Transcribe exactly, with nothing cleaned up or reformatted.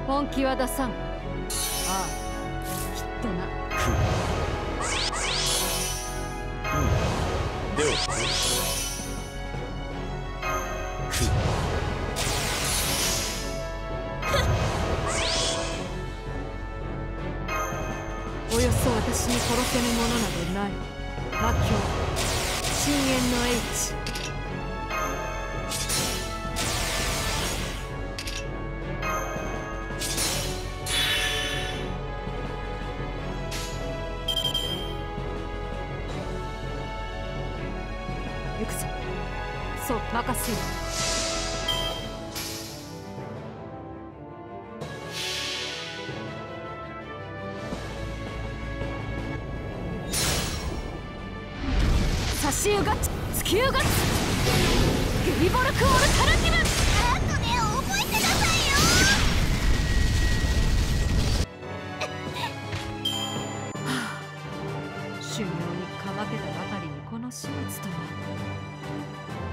本気は出さん。ああ、きっとな。 うん、ではおよそ私に殺せぬものなどない。魔境深淵の英知。行くぞ。そう任せよ。差しうがち突きうがちゲリボルク・オルタナティブ。 あとね、覚えてなさいよ。 はあ、修行にかまけたばかりにこの始末とは。